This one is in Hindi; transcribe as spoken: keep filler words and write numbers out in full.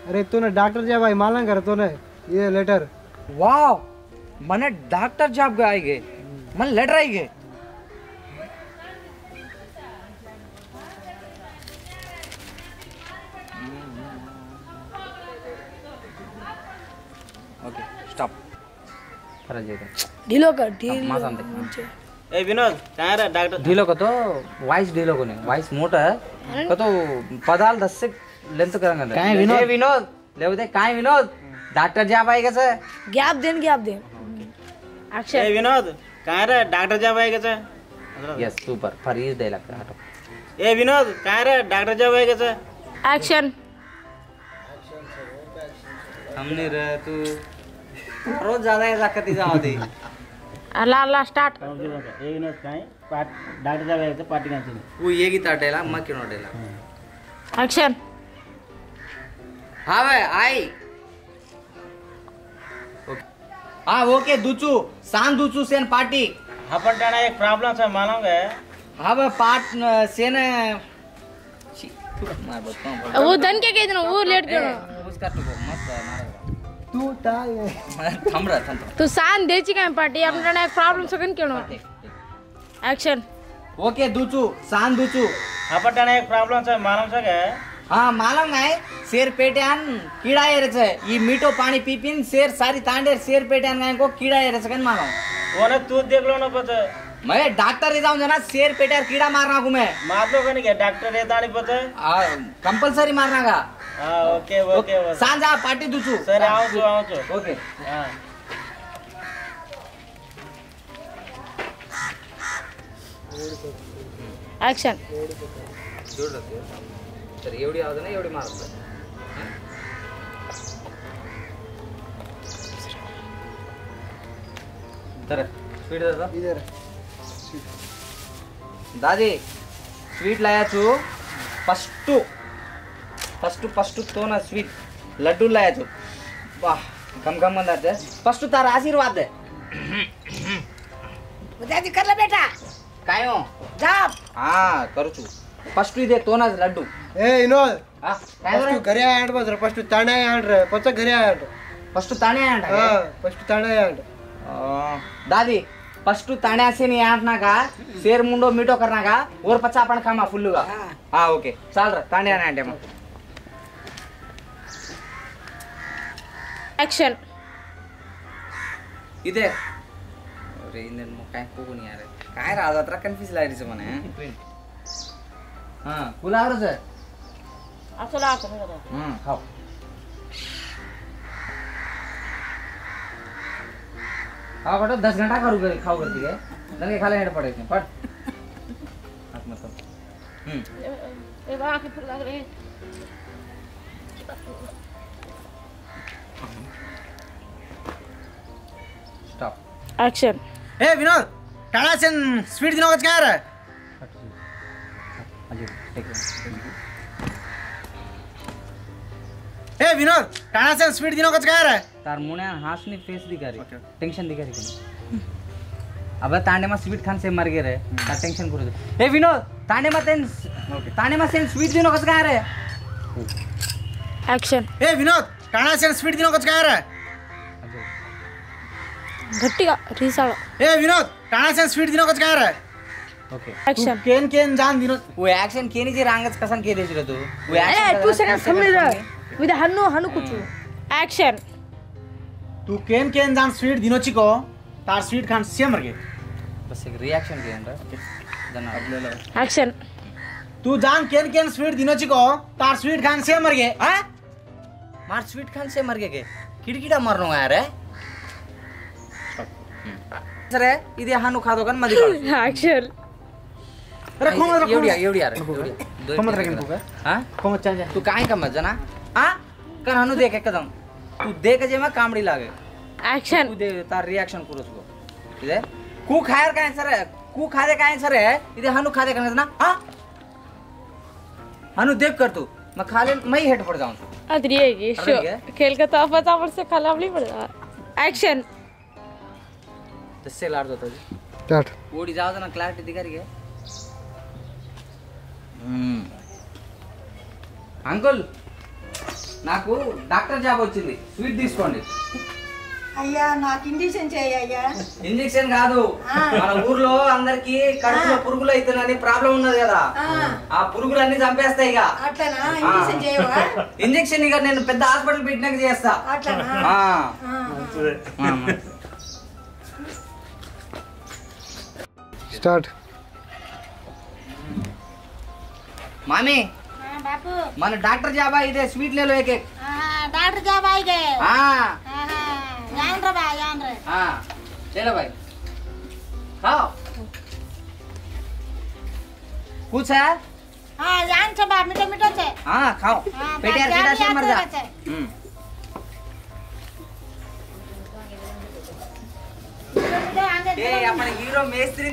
अरे तूने डॉक्टर जॉब आई मालूम कर तूने ये लेटर वाह मने डॉक्टर जॉब का आई गए मन लेटर आई गए ओके स्टॉप फरज है ढीलो कर ढीलो मासान दे ए विनोद कहाँ रहा डॉक्टर ढीलो का तो वाइस ढीलो को नहीं वाइस मोटा है का तो पदाल दस से लेंथ करेंगे काहे विनोद ए विनोद ले दे काहे विनोद डॉक्टर जॉब आएगा sir gap then gap then action ए विनोद कहाँ रहा डॉक्टर जॉब आएगा सर यस सुपर फरीज दे लगता हटो ए विनोद कहाँ रहा डॉक्टर जॉब आएगा सर एक्शन हमने रह तू रोज ज्यादा ऐसा करती जाओ दे अल्लाह अल्लाह स्टार्ट ए विनोद कहाँ है डॉक्टर जॉब आएगा पार्टी कहाँ से वो ये की ताटेला मैं क्यों डेला एक्शन हाँ भाई आई हाँ ओके दूचू शान दूचू सेन पार्टी हाँ पर टाना एक प्रॉब्लम है मालूम है हाँ भाई पार्ट सेन मार बताऊं वो धन के कह देना वो लेट करो उसका तो मत मारेगा तू टाल थम रहा थम तू शान दे ची का पार्टी अपना एक प्रॉब्लम सगन क्यों एक्शन ओके दूचू शान दूचू हाँ पर टाना एक प्रॉब्लम है मालूम है हाँ मालूम नहीं शेर पेट्यान कीड़ा ये रहे ये मीठो पानी पी पीन शेर सारी तांडे शेर पेट्यान गाय को कीड़ा ये रहे मालूम वो ना तू देख लो ना पता मैं डॉक्टर जाऊँ जना शेर पेट्यार कीड़ा मारना को मैं मार लो कहीं क्या डॉक्टर रहता नहीं पता कंपलसरी मारना का हाँ ओके ओके सांझा पार्टी दूचू सर आओ जो आओ जो ओके हाँ एक्शन जोड़ रखते हो सर एवढी आवाज ना एवढी मारतो तर स्वीट दादा इधर दादी स्वीट लाया छु फर्स्ट फर्स्ट फर्स्ट तो ना स्वीट लड्डू लाया छु वाह कम कम मंदार दे फर्स्ट तारा आशीर्वाद दे दादी कर ले बेटा काय हो जाप हां करू छु फर्स्ट दे तो ना लड्डू ए विनोद हां फर्स्ट घरे आंड बस फर्स्ट ताणे आंड रे पच घरे आंड फर्स्ट ताणे आंड हां फर्स्ट ताणे आंड दादी फर्स्ट ताणे से नहीं आंटना का शेर मुंडो मीठो करना का और पचा अपन खामा फुल्लुगा हां ओके चल रे ताणे आंटे म एक्शन इधर अरे इंदन म काय कोको नहीं यार काय राजा तर कन्फ्यूज लागिरहेछ भने हां कुलावर छ असला आको मेरो हम्म खाओ हाँ बेटा दस घंटा करू कर खाओ करती है दन के खाले हेड पड़े थे पड़ हाथ मत हम्म ए बा के फुल लग रहे स्टॉप एक्शन ए विनोद टाणा से स्वीट दिनों का क्या रहा है अजय टेक ए विनोद टाणा से स्वीट दिनों का क्या रहा है तार मुने हासनी फेस दिखा रही टेंशन दिखा रही अब तांडे में स्वीट खान से मर गए रे तार टेंशन करो ए विनोद तांडे में तेन तांडे में सेन स्वीट दिनों का क्या रहा है एक्शन ए विनोद टाणा से स्वीट दिनों का क्या रहा है गट्टिगा रीसालो ए विनोद टाणा से स्वीट दिनों का क्या रहा है ओके एक्शन केन केन जान दिनों वो एक्शन केनी जे रांगच कसन के देश रे तू वो ए टू सेकंड समझ रहा विद हन्नु हनु कुछ एक्शन तू केन केन जान स्वीट दिनों चिको तार स्वीट खान से मर गए बस एक रिएक्शन के अंदर जना ले लो एक्शन तू जान केन केन स्वीट दिनों चिको तार स्वीट खान से मर गए हां मार स्वीट खान से मर गए के किड़किड़ा मरनो यार है सर इदे हानु खादो कन मदी काढ एक्शन अरे खोमत रखो एवढी एवढी यार एवढी खोमत रखेन तू का हां खोमत चांजा तू काय का मत जना हां कन हानु देख एकदम तू देख जे में कामड़ी लागे एक्शन तू दे तार रिएक्शन करो उसको इधर कू खायर काय सर कू खादे काय सर है इधर हानु खादे कन ना हां हानु देख कर तू मैं खा ले मैं हेड पड़ जाऊं अदरी है ये शो खेल का तो पता पर से खलावली पड़ जा एक्शन तसे लाड होता जी स्टार्ट ओडी जाओ ना क्लैरिटी दिखा रही है हम्म अंकल నాకు డాక్టర్ జాబ్ వచ్చింది, స్వీట్ తీసుకోండి. అయ్యా నాకు ఇంజక్షన్ చేయ్యా. ఇంజెక్షన్ కాదు, మన ఊర్లో అందరికి కడుపులో పురుగులు అవుతున్నాయని ప్రాబ్లం ఉన్నది కదా, ఆ పురుగులన్నీ చంపేస్తాయి. ఇక అట్లనా? ఇంజక్షన్ చేయవా? ఇంజెక్షన్ ఇక నేను పెద్ద హాస్పిటల్ పెట్టినాక చేస్తా. అట్లనా? స్టార్ట్. మాमी బాపు మన డాక్టర్ జాబా ఇదే స్వీట్ ले लो एक एक. डॉक्टर जाब आई गए. हां जान रे भाई जान रे. हां चलो भाई खाओ कुछ है. हां जान से बाप मीठा मीठा से. हां खाओ पेट यार सीधा से मर जा. हम्म मीठा आने ए अपन हीरो मेस्त्री